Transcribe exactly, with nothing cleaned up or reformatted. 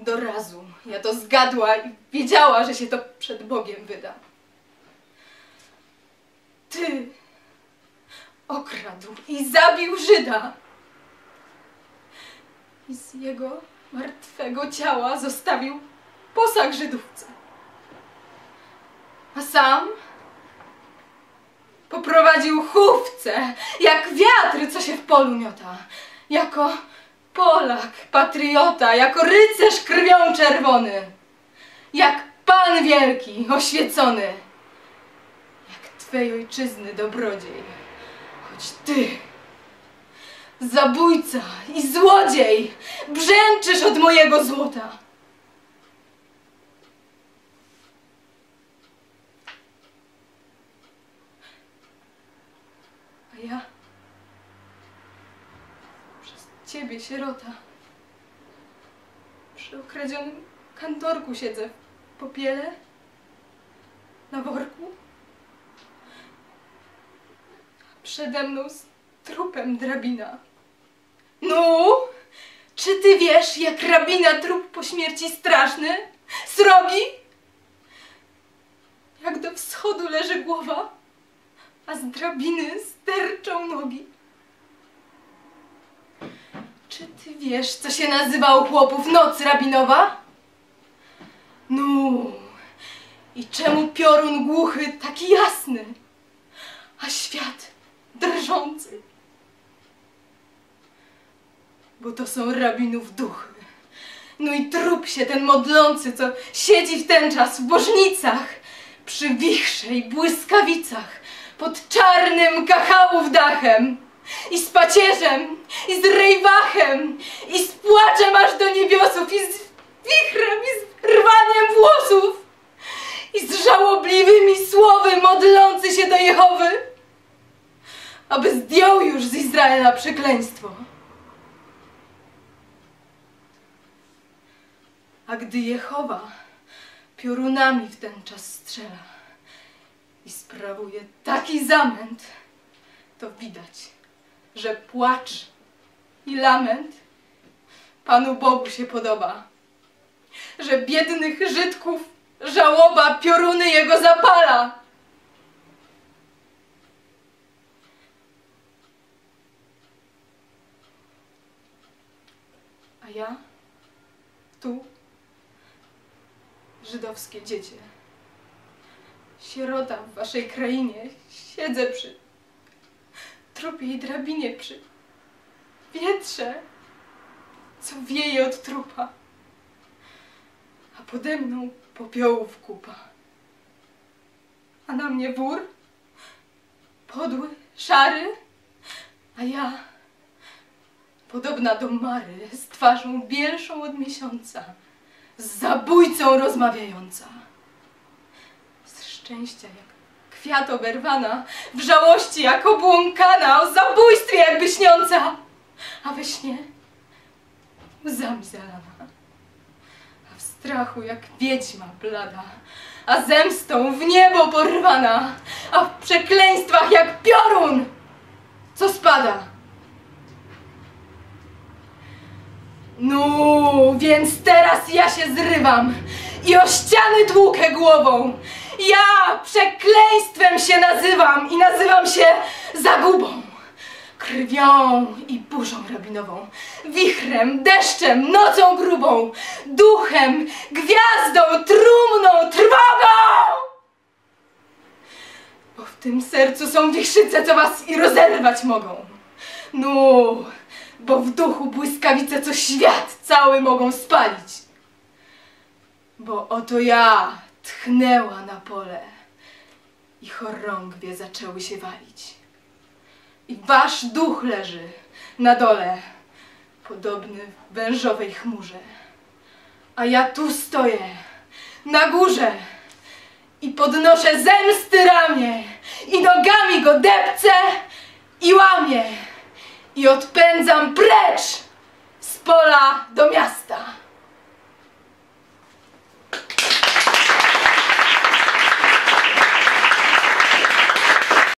do razu. Ja to zgadła i wiedziała, że się to przed Bogiem wyda. Ty okradł i zabił Żyda. I z jego martwego ciała zostawił posag Żydówce. A sam poprowadził chówce, jak wiatr, co się w polu miota. Jako Polak, patriota, jako rycerz krwią czerwony. Jak Pan wielki, oświecony. Jak Twej ojczyzny dobrodziej. Choć Ty, zabójca i złodziej, brzęczysz od mojego złota. A ja przez Ciebie, sierota, przy okradzionym kantorku siedzę w popiele, na worku, a przede mną z trupem drabina. No, czy Ty wiesz, jak rabina trup po śmierci straszny, srogi? Jak do wschodu leży głowa, a z drabiny sterczą nogi. Czy Ty wiesz, co się nazywa u chłopów noc rabinowa? No, i czemu piorun głuchy taki jasny, a świat drżący? Bo to są rabinów duchy. No i trup się ten modlący, co siedzi w ten czas w bożnicach, przy wichrze i błyskawicach, pod czarnym kachałów dachem, i z pacierzem, i z rejwachem, i z płaczem aż do niebiosów, i z wichrem, i z rwaniem włosów, i z żałobliwymi słowy modlący się do Jehowy, aby zdjął już z Izraela przekleństwo. A gdy Jehowa piorunami w ten czas strzela i sprawuje taki zamęt, to widać, że płacz i lament Panu Bogu się podoba, że biednych Żydków żałoba pioruny Jego zapala. A ja tu, żydowskie dziecię, sierota w Waszej krainie, siedzę przy trupie i drabinie, przy wietrze, co wieje od trupa, a pode mną popiołów kupa. A na mnie wór, podły, szary, a ja podobna do Mary, z twarzą bielszą od miesiąca, z zabójcą rozmawiająca. Z szczęścia jak kwiat oberwana, w żałości jak obłąkana, o zabójstwie jakby śniąca, a we śnie łzami zalana, a w strachu jak wiedźma blada, a zemstą w niebo porwana, a w przekleństwach jak piorun, co spada. No, więc teraz ja się zrywam i o ściany tłukę głową. Ja przekleństwem się nazywam i nazywam się zagubą, krwią i burzą rabinową, wichrem, deszczem, nocą grubą, duchem, gwiazdą, trumną, trwogą! Bo w tym sercu są wichrzyce, co was i rozerwać mogą. No, bo w duchu błyskawice, co świat cały mogą spalić. Bo oto ja tchnęła na pole i chorągwie zaczęły się walić. I wasz duch leży na dole, podobny wężowej chmurze. A ja tu stoję, na górze i podnoszę zemsty ramię i nogami go depcę i łamię i odpędzam precz z pola do miasta.